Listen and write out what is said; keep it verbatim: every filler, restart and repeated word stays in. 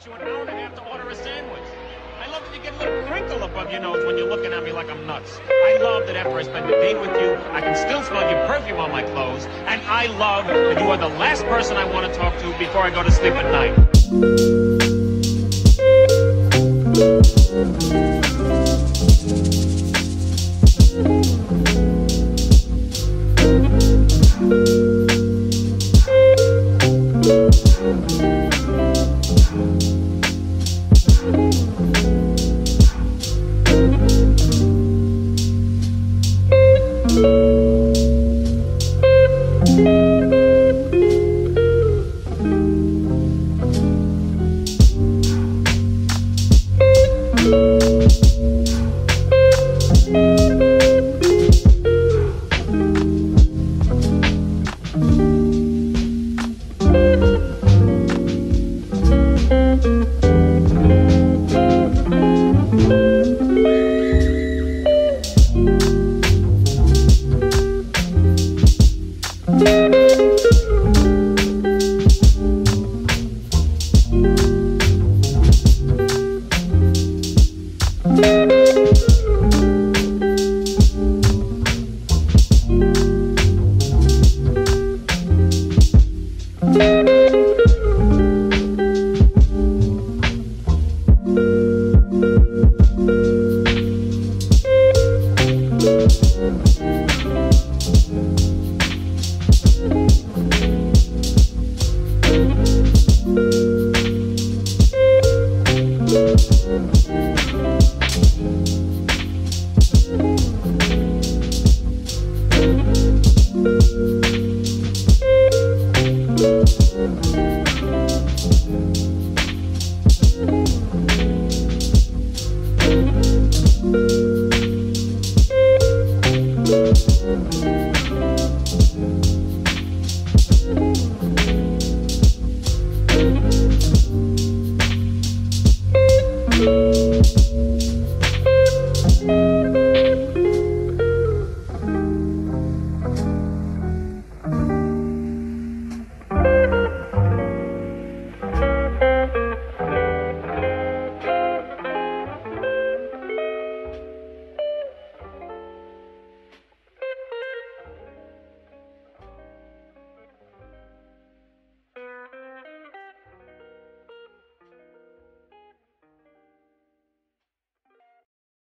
takes you an hour and a half to order a sandwich. I love that you get a little crinkle above your nose when you're looking at me like I'm nuts. I love that after I spend the day with you, I can still smell your perfume on my clothes. And I love that you are the last person I want to talk to before I go to sleep at night.